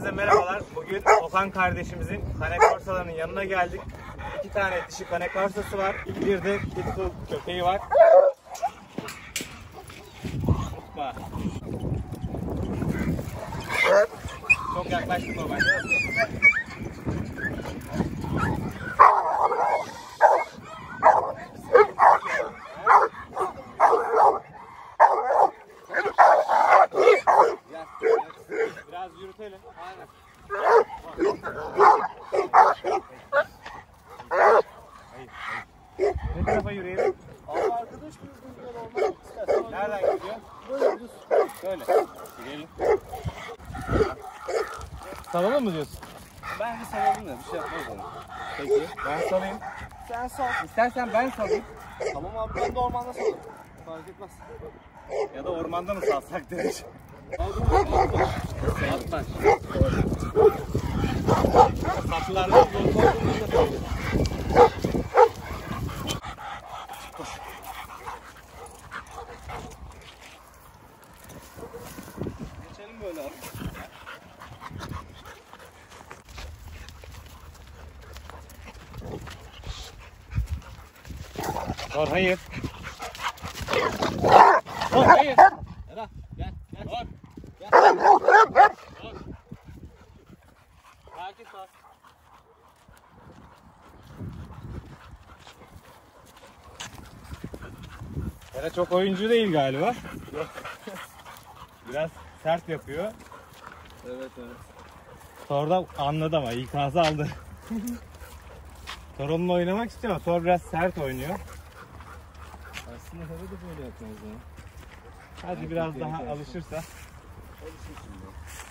Herkese merhabalar. Bugün Okan kardeşimizin Cane Corsa'larının yanına geldik. 2 tane dişi Cane Corsa'sı var. Bir de Pitbull köpeği var. Hoppa. Çok yaklaştık o bence. Biraz yürütelim. Aynen. Ne tarafa yürüyelim? Abi arkadaş bir rüzgar olmak istersen. Nereden gidiyor? Böyle düz. Böyle. Gidelim. Salalım mı diyorsun? Ben bir salalım da bir şey yapmaz onu. Peki. Ben salayım. Sen sal. İstersen ben salayım. Tamam abi ben de ormanda salayım. Fark etmez. Ya da ormanda mı salsak demiş. Atlar. Saplardan yolda. Geçelim böyle abi. Dur hayır. Dur hayır. Era gel gel. Dur. Gel. Dur. Sakin sal. Era çok oyuncu değil galiba. Biraz sert yapıyor. Evet evet. Thor'da anladı ama ikazı aldı. Thor onunla oynamak istiyor ama Thor biraz sert oynuyor. Aslında hava da böyle yapmaz ya. Hadi Evet, biraz çok daha tehlikeli. alışırsa. Alışır şimdi.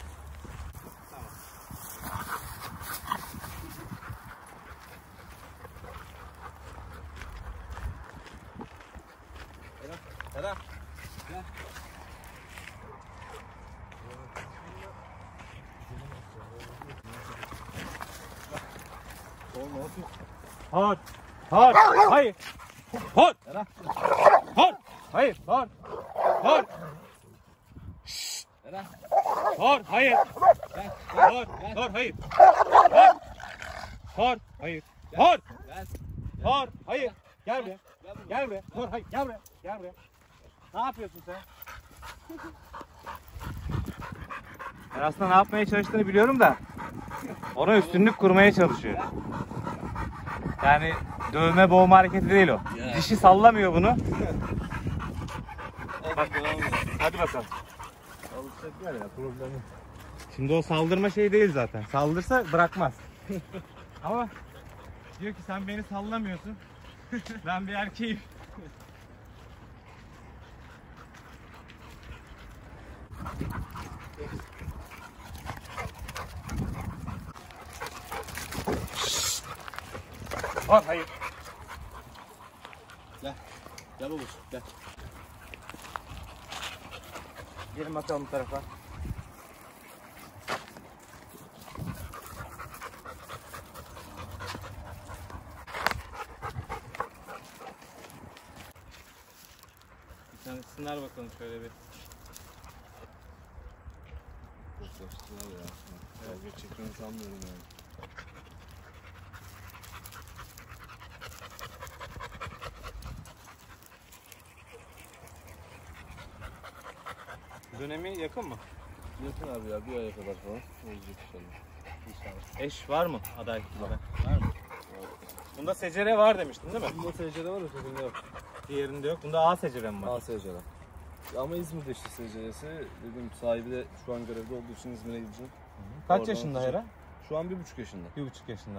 Era. Gel. Oğlum ne yapıyorsun? Thor. Thor. Hayır. Thor. Era. Thor. Hayır. Thor. Thor. Era. Thor. Hayır. Gel. Thor. Thor. Hayır. Thor. Thor. Hayır. Thor. Gel. Thor. Hayır. Gel buraya. Gel buraya. Gel buraya. Thor. Hayır. Gel buraya. Gel buraya. Ne yapıyorsun sen? Ben aslında ne yapmaya çalıştığını biliyorum da ona üstünlük kurmaya çalışıyor. Yani dövme boğma hareketi değil o. Ya. Dişi sallamıyor bunu. Bak devam edelim. Hadi bakalım. Alışacaklar ya problemi. Şimdi o saldırma şey değil zaten. Saldırsa bırakmaz. Ama diyor ki sen beni sallamıyorsun. Ben bir erkeğim. Hayır. Gel. Gel babacığım gel. Gelin bakalım bu tarafa. Bir tanesini bakalım şöyle bir. Koklaştılar ya. Kavga çekmeyi sanmıyorum yani. Dönemi yakın mı? Yakın abi ya bir aya kadar falan olacak inşallah. Eş var mı aday gibi? Var mı? Bunda secere var demiştin değil mi? Bunda SC'de var ötekinde yok. Diğerinde yok. Bunda A secere mi var? ASC'de. Ama İzmir'de işte SC'si. Dedim sahibi de şu an görevde olduğu için İzmir'e gideceğim. Kaç Oradan yaşında atacağım. Hera? Şu an 1,5 yaşında. 1,5 yaşında.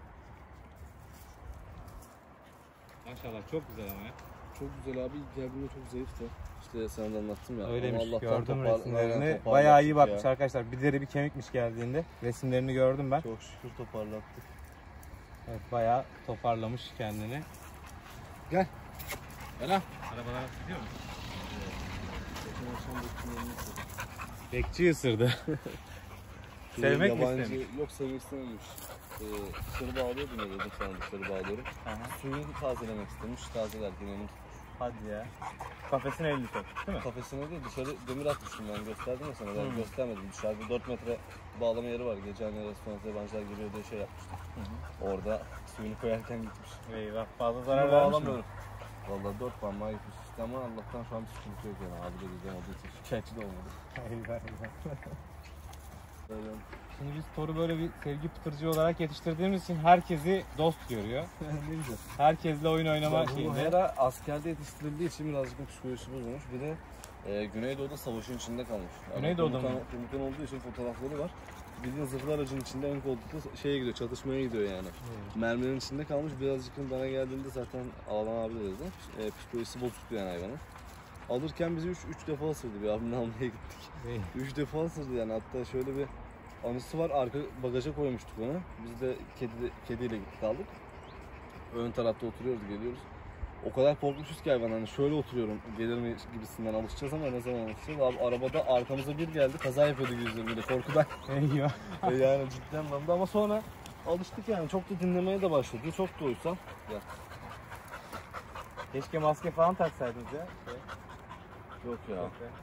Maşallah çok güzel ama ya. Çok güzel abi. İlk geldiğimde çok zayıftı. İşte sana da anlattım ya. Öyleymiş, Ama Allah'tan gördüm aynen resimlerini. toparlattık Bayağı iyi bakmış ya. arkadaşlar. Bir deri bir kemikmiş geldiğinde. Resimlerini gördüm ben. Çok şükür toparlattık. Evet, bayağı toparlamış kendini. Gel. Ela. Arabalara gidiyor mu? Geçen akşam bekliyorum. Bekçi ısırdı. Sevmek mi yabancı, istemiş? Yok sevmek istememiş. Dışarı bağlıyordum ya dedim sana dışarı bağlıyorum. Aha. Suyunu tazelemek istemiş. Tazelerken onu tutmuş. Hadi ya. Kafesine elini sok, değil mi? Kafesine değil, dışarı demir atmıştım ben, gösterdim ya sana. Ben göstermedim. Dışarıda 4 metre bağlama yeri var. Gece hani restoranda yabancılar geliyor diye şey yapmıştım. Orada suyunu koyarken gitmiş. Eyvah, fazla zarar Zarar vermiş mi? bağlamıyorum. Vallahi 4 parmağı gitmiş işte ama Allah'tan şu an bir sıkıntı yok yani. Abi de güzel olduğu için şikayetçi de olmadı. Eyvah eyvah. Böyle. Şimdi biz Thor'u böyle bir sevgi pıtırcı olarak yetiştirdiğimiz için herkesi dost görüyor. Ne güzel. Herkesle oyun oynama Ya bu şeyinde. Hera askerde yetiştirildiği için birazcık da psikolojisi bozulmuş. Bir de Güneydoğu'da savaşın içinde kalmış. Güneydoğu'da mı? Komutan olduğu için fotoğrafları var. Bildiğin zırhlı aracın içinde ön koltukta şeye gidiyor, çatışmaya gidiyor yani. Mermilerin içinde kalmış. Birazcık bana geldiğinde zaten Ağlan abi de dedi. Psikolojisi bozuktu yani hayvanın. Alırken bizi 3 defa ısırdı. Bir abimle almaya gittik. 3 defa ısırdı yani. Hatta şöyle bir anısı var. Arka bagaja koymuştuk onu. Biz de kediyle gittik aldık. Ön tarafta oturuyoruz, geliyoruz. O kadar korkmuşuz ki hayvan, hani şöyle oturuyorum, gelir mi gibisinden, alışacağız ama ne zaman alışacağız? Abi arabada arkamıza bir geldi, kaza yapıyordu gözleriyle korkudan. Eyvah. Yani cidden anlamda ama sonra alıştık yani, çok da dinlemeye de başladı, çok da uysal. Ya. Keşke maske falan taksaydınız ya. Yok ya.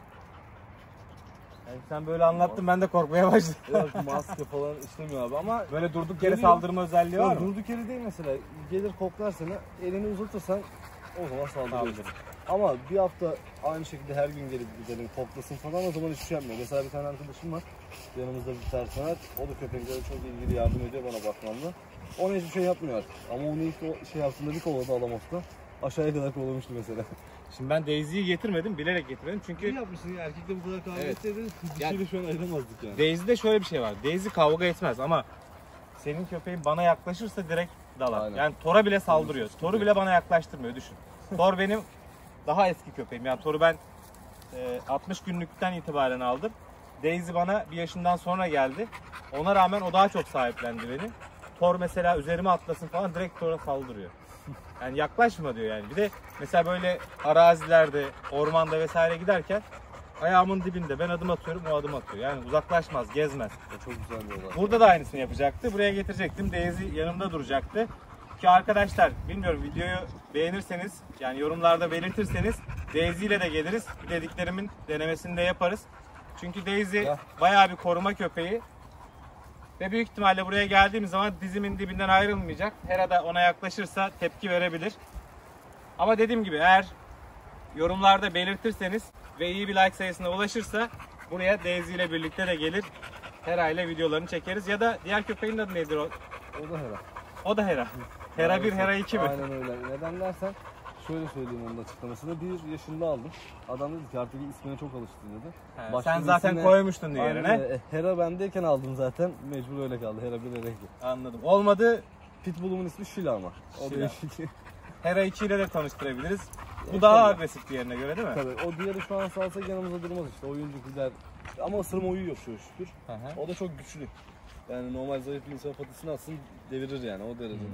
Yani sen böyle anlattın, ben de korkmaya başladım. Yok, maske falan işlemiyor abi ama Böyle durduk yere geliyor. saldırma özelliği var mı? Durduk yere değil mesela, gelir koklar seni, elini uzatırsan o zaman saldırıyor. Saldırır. Ama bir hafta aynı şekilde her gün gelip gidelim koklasın falan, o zaman hiçbir şey yapmıyor. Mesela bir tane arkadaşım var, yanımızda bir personel, o da köpeklere çok ilgili, yardım ediyor bana bakmamda. Ona hiçbir şey yapmıyor artık. Ama onu ilk o şey yaptığında bir kovaladı Alamos'ta. Aşağıya kadar kovalamıştı mesela. Şimdi ben Daisy'yi getirmedim, bilerek getirmedim çünkü İyi yapmışsın ya, erkekle bu kadar kavga Evet. etseydi dişiyle şu an ayıramazdık yani. Daisy'de şöyle bir şey var. Daisy kavga etmez ama senin köpeğin bana yaklaşırsa direkt dalar. Aynen. Yani Thor'a bile saldırıyor. Thor'u bile bana yaklaştırmıyor, düşün. Thor benim daha eski köpeğim. Yani Thor'u ben 60 günlükten itibaren aldım. Daisy bana 1 yaşından sonra geldi. Ona rağmen o daha çok sahiplendi beni. Thor mesela üzerime atlasın falan, direkt Thor'a saldırıyor. Yani yaklaşma diyor yani. Bir de mesela böyle arazilerde, ormanda vesaire giderken ayağımın dibinde ben adım atıyorum, o adım atıyor. Yani uzaklaşmaz, gezmez. O çok güzel bir olay. Burada da aynısını yapacaktı. Buraya getirecektim. Daisy yanımda duracaktı. Ki arkadaşlar, bilmiyorum, videoyu beğenirseniz, yani yorumlarda belirtirseniz Daisy ile de geliriz. Dediklerimin denemesini de yaparız. Çünkü Daisy bayağı bir koruma köpeği. Ve büyük ihtimalle buraya geldiğimiz zaman dizimin dibinden ayrılmayacak. Hera da ona yaklaşırsa tepki verebilir. Ama dediğim gibi, eğer yorumlarda belirtirseniz ve iyi bir like sayısına ulaşırsa buraya Daisy ile birlikte de gelir. Hera ile videolarını çekeriz. Ya da diğer köpeğin adı nedir o? O da Hera. O da Hera. Hera 1, Hera 2 mi? Aynen öyle. Neden dersen, şöyle söyleyeyim onun açıklamasını. 1 yaşında aldım. Adam dedi ki artık ismine çok alıştı dedi. He, Başka sen zaten birisine- koymuştun Aynen yerine. öyle. Hera bendeyken aldım zaten. Mecbur öyle kaldı. Hera 1, Hera 2. Anladım. Olmadı, Pitbull'umun ismi Şila ama. O Şila. değişik. Hera 2 ile de tanıştırabiliriz. Bu daha agresif diğerine göre, değil mi? Tabii. O diğeri şu an salsak yanımızda durmaz işte. Oyuncu gider. Ama ısırma uyu yok çok şükür. Hı hı. O da çok güçlü. Yani normal zayıf bir insan patisini atsın devirir yani o derecede.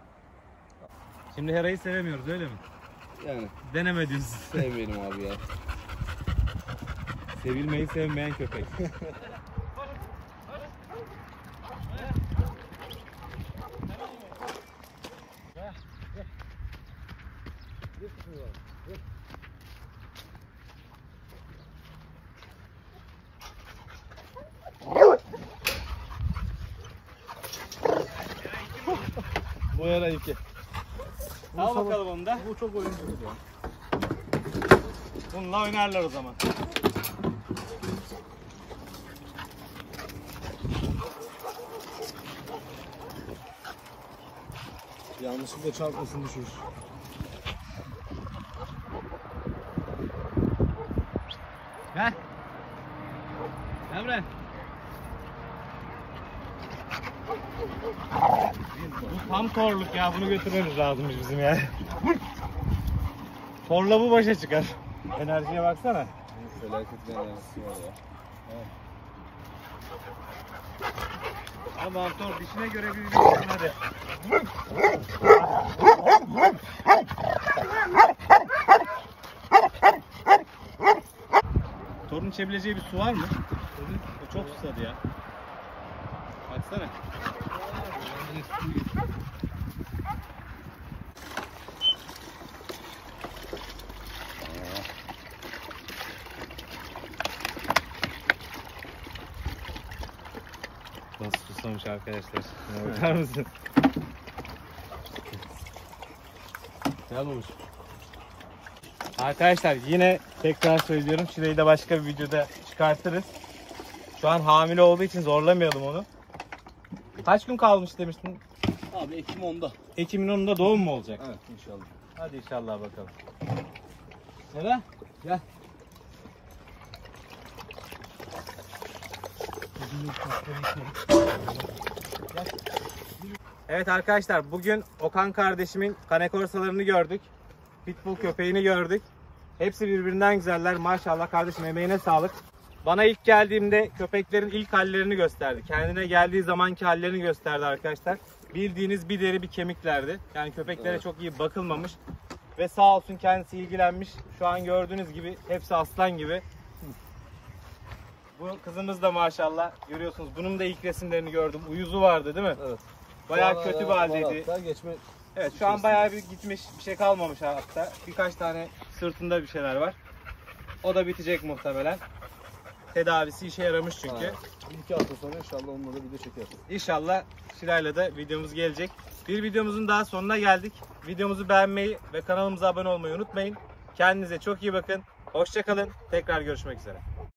Şimdi Hera'yı sevemiyoruz, öyle mi? Yani Deneme diyorsun. sevmeyelim abi ya. Sevilmeyi sevmeyen köpek. Bu Hera 2. Al bakalım onu da. Bu çok oyuncu ya. Bununla oynarlar o zaman. Yanlışlıkla çarpmasın düşür. Gel. Gel buraya. Bu tam Thor'luk ya, bunu götürmemiz lazım bizim ya. Thor'la bu başa çıkar. Enerjiye baksana. Felaket bir enerjisi var ya. Tamam Thor, dişine göre bir bilirsin hadi. Thor'un içebileceği bir su var mı? O çok susadı ya. Baksana. toslamış arkadaşlar. Şuna bakar mısın? Gel babuş. Arkadaşlar yine tekrar söylüyorum. Şurayı da başka bir videoda çıkartırız. Şu an hamile olduğu için zorlamayalım onu. Kaç gün kalmış demiştin? Abi Ekim 10'da. Ekim'in 10'unda doğum mu olacak? Evet inşallah. Hadi inşallah bakalım. Neden? Gel. Evet arkadaşlar bugün Okan kardeşimin kanekorsalarını gördük. Pitbull köpeğini gördük. Hepsi birbirinden güzeller. Maşallah kardeşim, emeğine sağlık. Bana ilk geldiğimde köpeklerin ilk hallerini gösterdi. Kendine geldiği zamanki hallerini gösterdi arkadaşlar. Bildiğiniz bir deri bir kemiklerdi. Yani köpeklere Evet. çok iyi bakılmamış. Ve sağ olsun kendisi ilgilenmiş. Şu an gördüğünüz gibi hepsi aslan gibi. Bu kızımız da maşallah görüyorsunuz. Bunun da ilk resimlerini gördüm. Uyuzu vardı değil mi? Evet. Bayağı kötü bir haldeydi. Hatta geçme. Evet şu an bayağı bir gitmiş, bir şey kalmamış hatta. Birkaç tane sırtında bir şeyler var. O da bitecek muhtemelen. Tedavisi işe yaramış çünkü. Evet. 2 hafta sonra inşallah onunla da video çekeriz. İnşallah Şiray'la da videomuz gelecek. Bir videomuzun daha sonuna geldik. Videomuzu beğenmeyi ve kanalımıza abone olmayı unutmayın. Kendinize çok iyi bakın. Hoşça kalın. Tekrar görüşmek üzere.